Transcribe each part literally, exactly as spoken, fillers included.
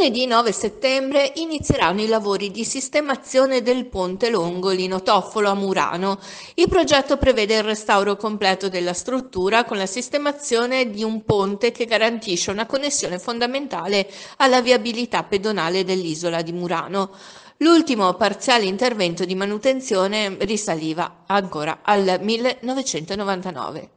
Lunedì nove settembre inizieranno i lavori di sistemazione del ponte lungo Lino Toffolo a Murano. Il progetto prevede il restauro completo della struttura con la sistemazione di un ponte che garantisce una connessione fondamentale alla viabilità pedonale dell'isola di Murano. L'ultimo parziale intervento di manutenzione risaliva ancora al millenovecentonovantanove.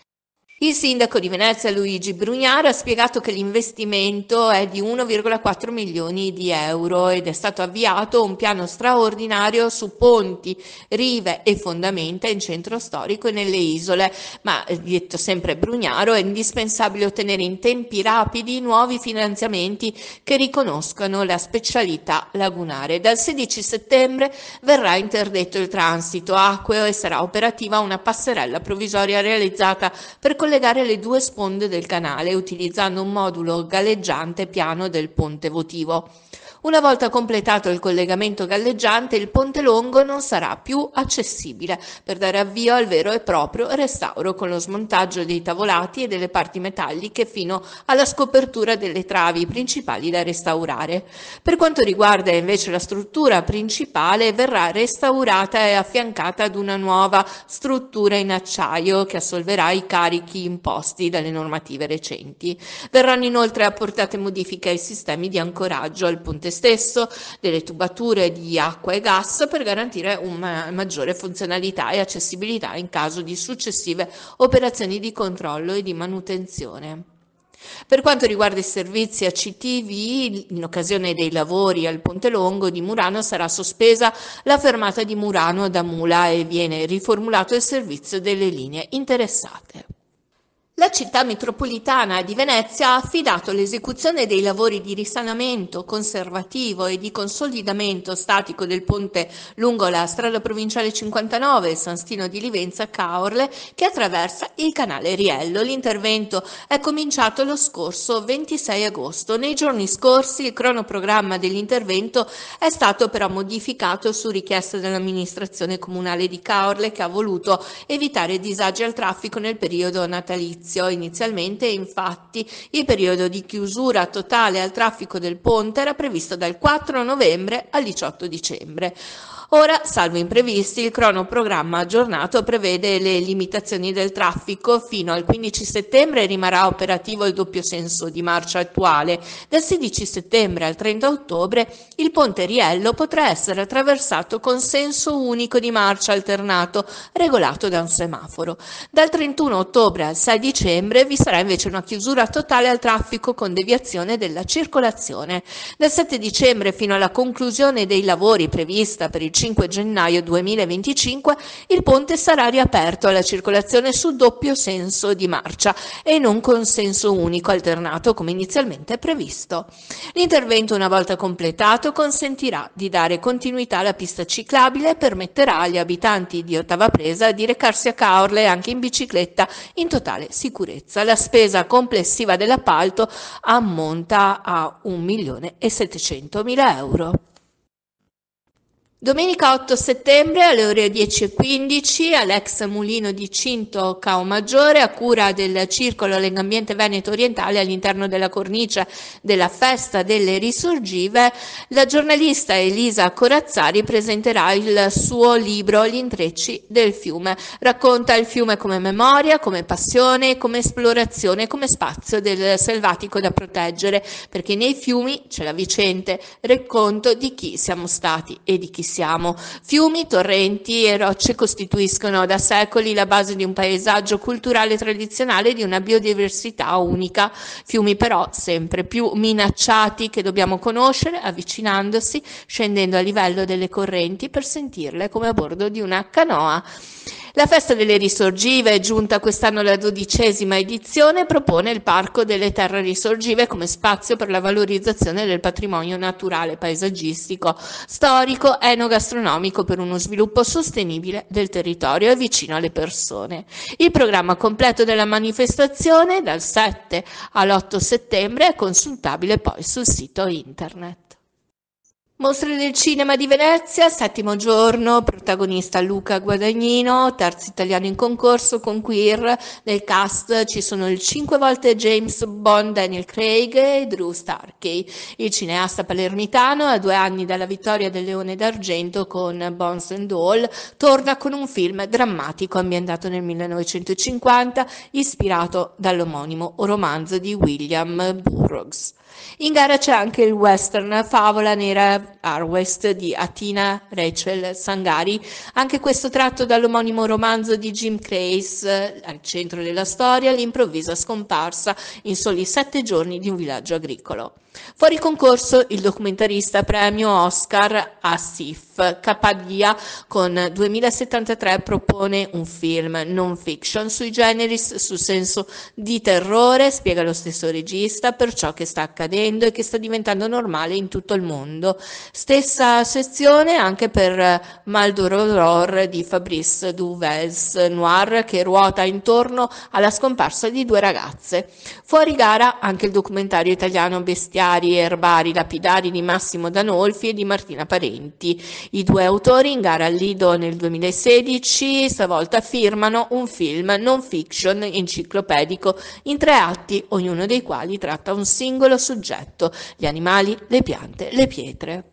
Il sindaco di Venezia Luigi Brugnaro ha spiegato che l'investimento è di uno virgola quattro milioni di euro ed è stato avviato un piano straordinario su ponti, rive e fondamenta in centro storico e nelle isole, ma detto sempre Brugnaro è indispensabile ottenere in tempi rapidi nuovi finanziamenti che riconoscano la specialità lagunare. Dal sedici settembre verrà interdetto il transito acqueo e sarà operativa una passerella provvisoria realizzata per collegare le due sponde del canale utilizzando un modulo galleggiante piano del ponte votivo. Una volta completato il collegamento galleggiante, il ponte lungo non sarà più accessibile per dare avvio al vero e proprio restauro con lo smontaggio dei tavolati e delle parti metalliche fino alla scopertura delle travi principali da restaurare. Per quanto riguarda invece la struttura principale, verrà restaurata e affiancata ad una nuova struttura in acciaio che assolverà i carichi imposti dalle normative recenti. Verranno inoltre apportate modifiche ai sistemi di ancoraggio al ponte stesso, delle tubature di acqua e gas per garantire una maggiore funzionalità e accessibilità in caso di successive operazioni di controllo e di manutenzione. Per quanto riguarda i servizi A C T V, in occasione dei lavori al Ponte Lungo di Murano sarà sospesa la fermata di Murano da Mula e viene riformulato il servizio delle linee interessate. La città metropolitana di Venezia ha affidato l'esecuzione dei lavori di risanamento conservativo e di consolidamento statico del ponte lungo la strada provinciale cinquantanove San Stino di Livenza a Caorle che attraversa il canale Riello. L'intervento è cominciato lo scorso ventisei agosto. Nei giorni scorsi il cronoprogramma dell'intervento è stato però modificato su richiesta dell'amministrazione comunale di Caorle che ha voluto evitare disagi al traffico nel periodo natalizio. Inizialmente, infatti, il periodo di chiusura totale al traffico del ponte era previsto dal quattro novembre al diciotto dicembre. Ora, salvo imprevisti, il cronoprogramma aggiornato prevede le limitazioni del traffico. Fino al quindici settembre rimarrà operativo il doppio senso di marcia attuale. Dal sedici settembre al trenta ottobre il ponte Riello potrà essere attraversato con senso unico di marcia alternato, regolato da un semaforo. Dal trentuno ottobre al sei dicembre vi sarà invece una chiusura totale al traffico con deviazione della circolazione. Dal sette dicembre fino alla conclusione dei lavori prevista per il cinque gennaio duemilaventicinque il ponte sarà riaperto alla circolazione su doppio senso di marcia e non con senso unico alternato come inizialmente previsto. L'intervento, una volta completato, consentirà di dare continuità alla pista ciclabile e permetterà agli abitanti di Ottava Presa di recarsi a Caorle anche in bicicletta in totale sicurezza. La spesa complessiva dell'appalto ammonta a un milione e settecentomila euro. Domenica otto settembre alle ore dieci e quindici all'ex mulino di Cinto Caomaggiore a cura del Circolo Legambiente Veneto Orientale all'interno della cornice della Festa delle Risorgive la giornalista Elisa Corazzari presenterà il suo libro Gli intrecci del fiume. Racconta il fiume come memoria, come passione, come esplorazione, come spazio del selvatico da proteggere, perché nei fiumi c'è la vicente racconto di chi siamo stati e di chi siamo. Fiumi, torrenti e rocce costituiscono da secoli la base di un paesaggio culturale tradizionale e di una biodiversità unica. Fiumi però sempre più minacciati che dobbiamo conoscere avvicinandosi, scendendo a livello delle correnti per sentirle come a bordo di una canoa. La Festa delle Risorgive, giunta quest'anno alla dodicesima edizione, propone il Parco delle Terre Risorgive come spazio per la valorizzazione del patrimonio naturale, paesaggistico, storico, enogastronomico per uno sviluppo sostenibile del territorio e vicino alle persone. Il programma completo della manifestazione dal sette all'otto settembre è consultabile poi sul sito internet. Mostre del cinema di Venezia, settimo giorno, protagonista Luca Guadagnino, terzo italiano in concorso con Queer. Nel cast ci sono il cinque volte James Bond Daniel Craig e Drew Starkey. Il cineasta palermitano, a due anni dalla vittoria del Leone d'Argento con Bones and All, torna con un film drammatico ambientato nel millenovecentocinquanta, ispirato dall'omonimo romanzo di William Burroughs. In gara c'è anche il western Favola nera Harvest di Atina Rachel Sangari, anche questo tratto dall'omonimo romanzo di Jim Crace, al centro della storia l'improvvisa scomparsa in soli sette giorni di un villaggio agricolo. Fuori concorso il documentarista premio Oscar Asif Kapadia con duemilasettantatré propone un film non fiction sui generis sul senso di terrore, spiega lo stesso regista, per ciò che sta accadendo e che sta diventando normale in tutto il mondo. Stessa sezione anche per Maldoror di Fabrice Duvels Noir, che ruota intorno alla scomparsa di due ragazze. Fuori gara anche il documentario italiano Bestiari e erbari lapidari di Massimo Danolfi e di Martina Parenti. I due autori in gara al Lido nel duemilasedici stavolta firmano un film non fiction enciclopedico in tre atti, ognuno dei quali tratta un singolo soggetto: gli animali, le piante, le pietre.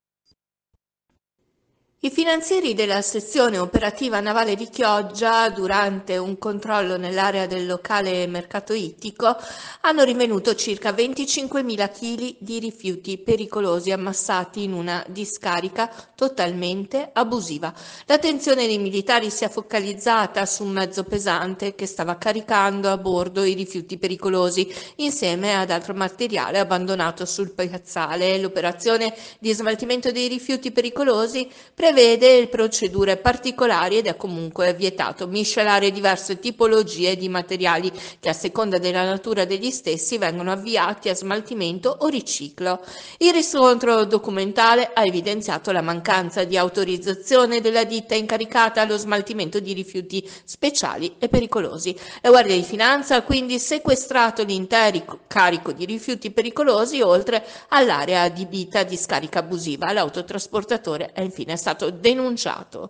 I finanzieri della sezione operativa navale di Chioggia, durante un controllo nell'area del locale mercato ittico, hanno rinvenuto circa venticinquemila chili di rifiuti pericolosi ammassati in una discarica totalmente abusiva. L'attenzione dei militari si è focalizzata su un mezzo pesante che stava caricando a bordo i rifiuti pericolosi insieme ad altro materiale abbandonato sul piazzale. L'operazione di smaltimento dei rifiuti pericolosi prevede procedure particolari ed è comunque vietato miscelare diverse tipologie di materiali che a seconda della natura degli stessi vengono avviati a smaltimento o riciclo. Il riscontro documentale ha evidenziato la mancanza di autorizzazione della ditta incaricata allo smaltimento di rifiuti speciali e pericolosi. La Guardia di Finanza ha quindi sequestrato l'intero carico di rifiuti pericolosi oltre all'area adibita di scarica abusiva. L'autotrasportatore è infine stato denunciato.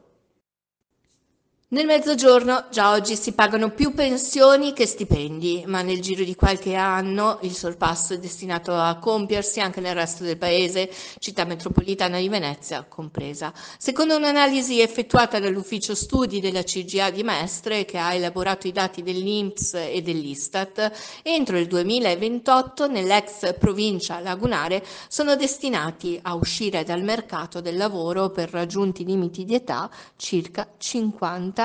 Nel mezzogiorno già oggi si pagano più pensioni che stipendi, ma nel giro di qualche anno il sorpasso è destinato a compiersi anche nel resto del paese, città metropolitana di Venezia compresa. Secondo un'analisi effettuata dall'ufficio studi della C G A di Mestre, che ha elaborato i dati dell'I N P S e dell'Istat, entro il duemilaventotto nell'ex provincia lagunare sono destinati a uscire dal mercato del lavoro per raggiunti limiti di età circa cinquantamila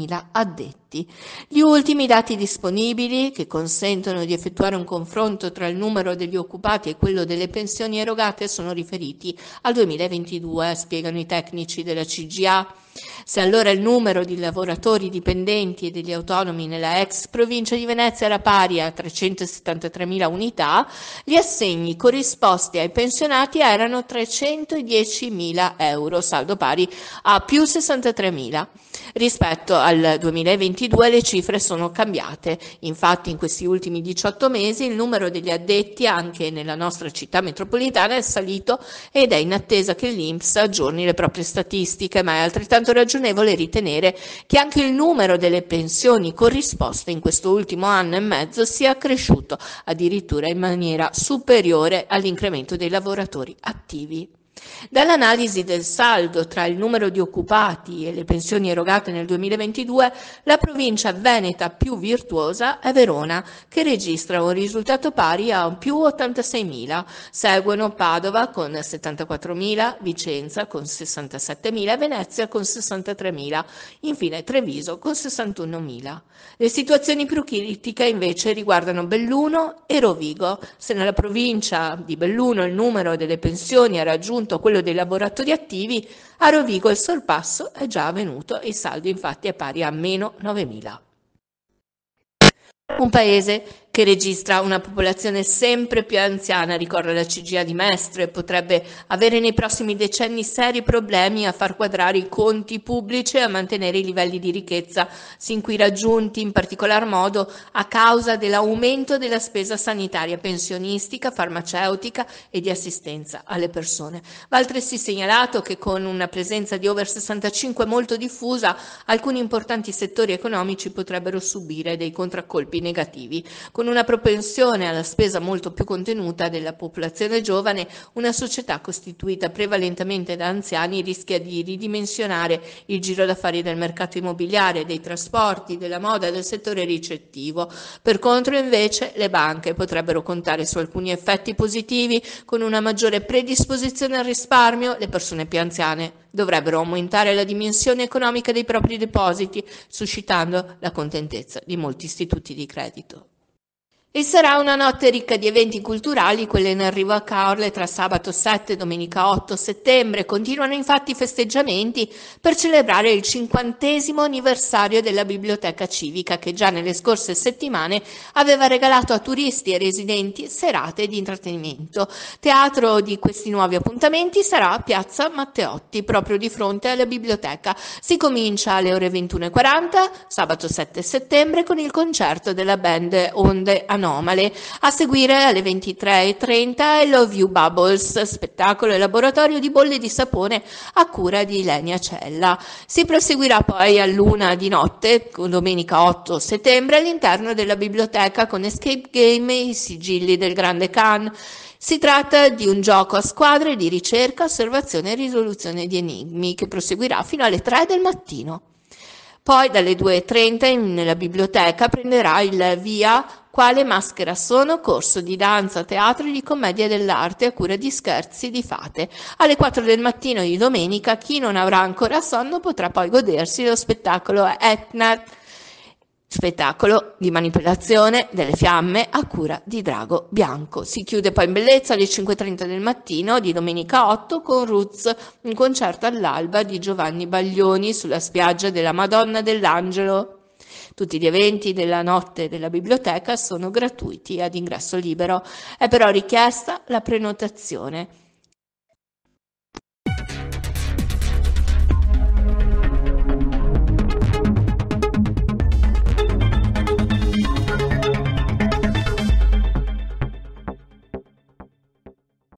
addetti. Gli ultimi dati disponibili, che consentono di effettuare un confronto tra il numero degli occupati e quello delle pensioni erogate, sono riferiti al duemilaventidue, spiegano i tecnici della C G A. Se allora il numero di lavoratori dipendenti e degli autonomi nella ex provincia di Venezia era pari a trecentosettantatremila unità, gli assegni corrisposti ai pensionati erano trecentodiecimila euro, saldo pari a più sessantatremila. Rispetto al duemilaventidue le cifre sono cambiate, infatti in questi ultimi diciotto mesi il numero degli addetti anche nella nostra città metropolitana è salito ed è in attesa che l'I N P S aggiorni le proprie statistiche, ma è altrettanto ragionevole ritenere che anche il numero delle pensioni corrisposte in questo ultimo anno e mezzo sia cresciuto addirittura in maniera superiore all'incremento dei lavoratori attivi. Dall'analisi del saldo tra il numero di occupati e le pensioni erogate nel duemilaventidue, la provincia veneta più virtuosa è Verona, che registra un risultato pari a più ottantaseimila. Seguono Padova con settantaquattromila, Vicenza con sessantasettemila e Venezia con sessantatremila. Infine Treviso con sessantunomila. Le situazioni più critiche invece riguardano Belluno e Rovigo. Se nella provincia di Belluno il numero delle pensioni ha raggiunto quello dei lavoratori attivi, a Rovigo il sorpasso è già avvenuto e il saldo infatti è pari a meno novemila. Un paese che registra una popolazione sempre più anziana, ricorre alla C G I A di Mestre, potrebbe avere nei prossimi decenni seri problemi a far quadrare i conti pubblici e a mantenere i livelli di ricchezza sin qui raggiunti, in particolar modo a causa dell'aumento della spesa sanitaria, pensionistica, farmaceutica e di assistenza alle persone. Va altresì segnalato che con una presenza di over sessantacinque molto diffusa, alcuni importanti settori economici potrebbero subire dei contraccolpi negativi. Con una propensione alla spesa molto più contenuta della popolazione giovane, una società costituita prevalentemente da anziani rischia di ridimensionare il giro d'affari del mercato immobiliare, dei trasporti, della moda e del settore ricettivo. Per contro, invece, le banche potrebbero contare su alcuni effetti positivi. Con una maggiore predisposizione al risparmio, le persone più anziane dovrebbero aumentare la dimensione economica dei propri depositi, suscitando la contentezza di molti istituti di credito. E sarà una notte ricca di eventi culturali, quelle in arrivo a Caorle tra sabato sette e domenica otto settembre. Continuano infatti i festeggiamenti per celebrare il cinquantesimo anniversario della Biblioteca Civica, che già nelle scorse settimane aveva regalato a turisti e residenti serate di intrattenimento. Teatro di questi nuovi appuntamenti sarà Piazza Matteotti, proprio di fronte alla biblioteca. Si comincia alle ore ventuno e quaranta, sabato sette settembre, con il concerto della band Onde Anomale. A seguire alle ventitré e trenta I Love You Bubbles, spettacolo e laboratorio di bolle di sapone a cura di Lenia Cella. Si proseguirà poi all'una di notte, domenica otto settembre, all'interno della biblioteca con Escape Game e i sigilli del Grande Khan. Si tratta di un gioco a squadre di ricerca, osservazione e risoluzione di enigmi che proseguirà fino alle tre del mattino. Poi dalle due e trenta nella biblioteca prenderà il via Quale maschera sono? Corso di danza, teatro e di commedia dell'arte a cura di Scherzi di Fate. Alle quattro del mattino di domenica chi non avrà ancora sonno potrà poi godersi lo spettacolo Etna, spettacolo di manipolazione delle fiamme a cura di Drago Bianco. Si chiude poi in bellezza alle cinque e trenta del mattino di domenica otto con Roots, un concerto all'alba di Giovanni Baglioni sulla spiaggia della Madonna dell'Angelo. Tutti gli eventi della notte della biblioteca sono gratuiti ad ingresso libero. È però richiesta la prenotazione.